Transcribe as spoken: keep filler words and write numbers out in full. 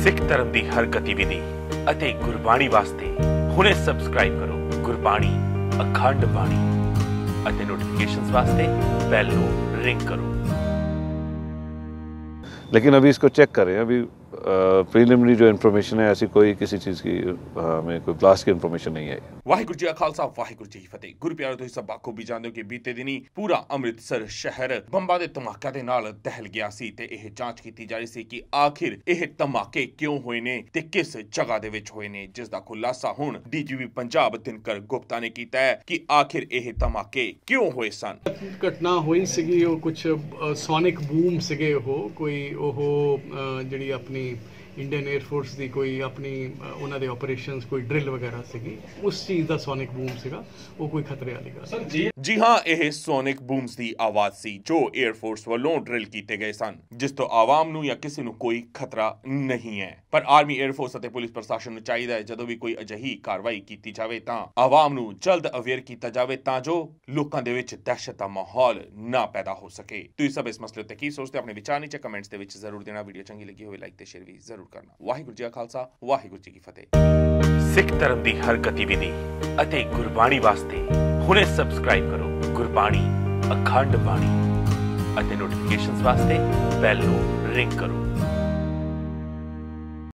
सिख धर्म की हर गतिविधि ਅਤੇ ਗੁਰਬਾਣੀ ਵਾਸਤੇ ਹੁਣੇ ਸਬਸਕ੍ਰਾਈਬ ਕਰੋ ਗੁਰਬਾਣੀ ਅਖੰਡ ਬਾਣੀ ਅਤੇ ਨੋਟੀਫਿकेशंस वास्ते बेल को रिंग करो। लेकिन अभी इसको चेक करें, अभी प्रीलिमिनरी जो इन्फॉर्मेशन है ऐसी कोई किसी चीज़ की हमें कोई ब्लास्ट की इन्फॉर्मेशन नहीं आई। वाहिगुरू जी का खालसा वाहिगुरू जी की फतेह। गुरु प्यारे तुसीं सब बाखूबी जाणदे हो कि बीते दिनी पूरा ਅੰਮ੍ਰਿਤਸਰ शहर ਬੰਬਾਂ ਦੇ ਧਮਾਕਿਆਂ ਦੇ ਨਾਲ ਦਹਿਲ ਗਿਆ ਸੀ ਤੇ ਇਹ ਜਾਂਚ ਕੀਤੀ ਜਾ ਰਹੀ ਸੀ ਕਿ ਆਖਿਰ ਇਹ ਧਮਾਕੇ ਕਿਉਂ ਹੋਏ ਨੇ ਤੇ ਕਿਸ ਜਗ੍ਹਾ ਦੇ ਵਿੱਚ ਹੋਏ ਨੇ, ਜਿਸ ਦਾ ਖੁਲਾਸਾ ਹੁਣ ਡੀਜੀਪੀ ਪੰਜਾਬ ਦਿਨਕਰ ਗੁਪਤਾ ਨੇ ਕੀਤਾ ਹੈ ਕਿ ਆਖਿਰ ਇਹ ਧਮਾਕੇ ਕਿਉਂ ਹੋਏ ਸਨ। ਘਟਨਾ ਹੋਈ ਸੀਗੀ ਉਹ ਕੁਝ ਸੋਨਿਕ ਬੂਮ ਸੀਗੇ, ਉਹ ਕੋਈ ਉਹ ਜਿਹੜੀ ਆਪਣੀ इंडियन एयरफोर्स की कोई अपनी उन्होंने ऑपरेशंस कोई ड्रिल वगैरह सी, उस चीज़ का सोनिक बूम सीगा, वो कोई खतरे वाली गल जी जी हाँ यह सोनिक बूम्स की आवाज़ सी जो एयरफोर्स वालों ड्रिल किए गए सन, जिस तो आवाम नूं या किसी नूं कोई खतरा नहीं है। पर आर्मी एयरफोर्स और पुलिस प्रशासन नूं चाहिए जदों भी कोई अजिही कार्रवाई की जाए तो आवाम नूं जल्द अवेयर किया जाए ता जो लोगों के विच दहशत का माहौल ना पैदा हो सके। तुसीं सब इस मसले उत्ते की सोचते अपने विचार नीचे कमेंट्स दे विच जरूर देना। वीडियो चंगी लगी हो लाइक ते शेयर भी जरूर करना। वाहिगुरू जी का खालसा वाहिगुरू जी की फतेह। सिख धर्म की हर गतिविधि ਅਤੇ ਗੁਰਬਾਣੀ ਵਾਸਤੇ ਹੁਣੇ ਸਬਸਕ੍ਰਾਈਬ ਕਰੋ ਗੁਰਬਾਣੀ ਅਖੰਡ ਬਾਣੀ ਅਤੇ ਨੋਟੀਫਿकेशंस ਵਾਸਤੇ ਬੈਲ ਨੂੰ ਰਿੰਗ ਕਰੋ।